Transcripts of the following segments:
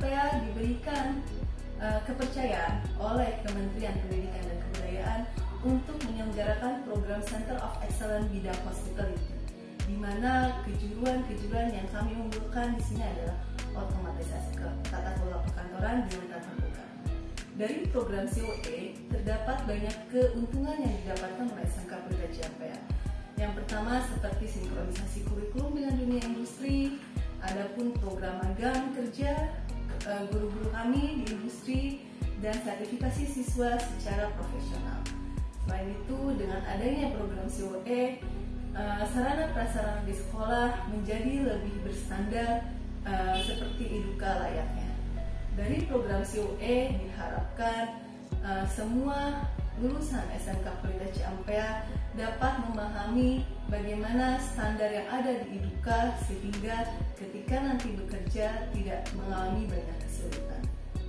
Ampea diberikan kepercayaan oleh Kementerian Pendidikan dan Kebudayaan untuk menyelenggarakan program Center of Excellence bidang hospitality, di mana kejuruan yang kami unggulkan di sini adalah otomatisasi tata kelola perkantoran dengan tatap muka. Dari program COE terdapat banyak keuntungan yang didapatkan oleh SMK Pelita Ciampea. Yang pertama seperti sinkronisasi kurikulum dengan dunia industri, adapun program magang kerja guru-guru kami di industri dan sertifikasi siswa secara profesional. Selain itu, dengan adanya program COE, sarana prasarana di sekolah menjadi lebih berstandar seperti Eduka layaknya. Dari program COE diharapkan semua lulusan SMK Pelita Ciampea dapat memahami bagaimana standar yang ada di Eduka sehingga ketika nanti bekerja tidak mengalami banyak kesulitan.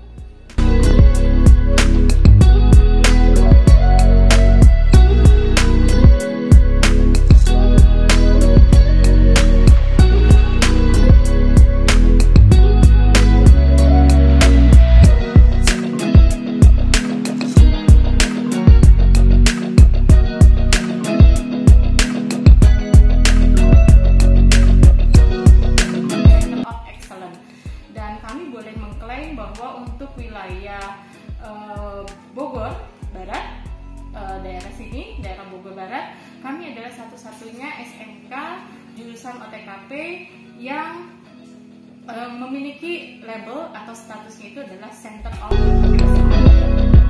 Bahwa untuk wilayah Bogor Barat, daerah sini, daerah Bogor Barat, kami adalah satu-satunya SMK jurusan OTKP yang memiliki label atau statusnya itu adalah Center of Excellence.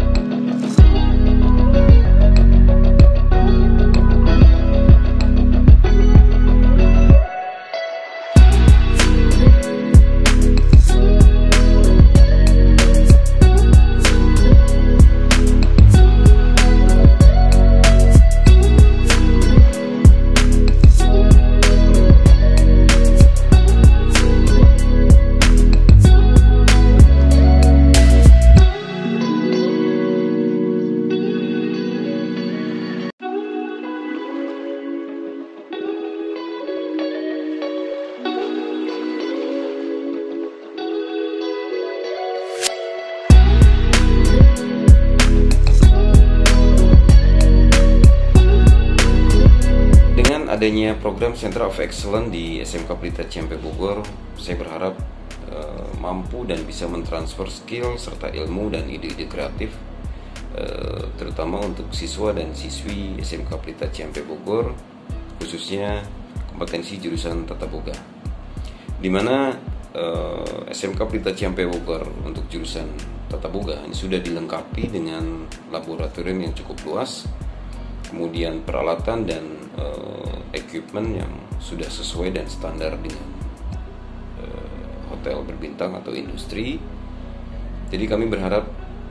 Adanya program Center of Excellence di SMK Pelita Ciampea Bogor, saya berharap mampu dan bisa mentransfer skill serta ilmu dan ide-ide kreatif, terutama untuk siswa dan siswi SMK Pelita Ciampea Bogor, khususnya kompetensi jurusan Tata Boga, di mana SMK Pelita Ciampea Bogor untuk jurusan Tata Boga ini sudah dilengkapi dengan laboratorium yang cukup luas, kemudian peralatan dan equipment yang sudah sesuai dan standar dengan hotel berbintang atau industri. Jadi kami berharap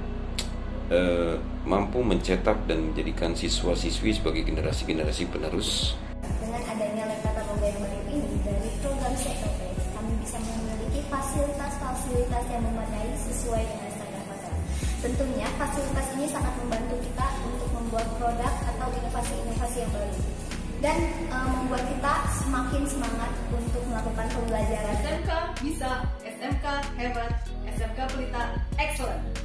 mampu mencetak dan menjadikan siswa-siswi sebagai generasi-generasi penerus. Dengan adanya lab tata boga yang baru ini, dari program COE, kami bisa memiliki fasilitas-fasilitas yang memadai sesuai dengan standar hotel. Tentunya fasilitas ini sangat membantu kita untuk membuat produk atau inovasi-inovasi yang baru dan membuat kita semakin semangat untuk melakukan pembelajaran. SMK bisa, SMK hebat, SMK Pelita excellent.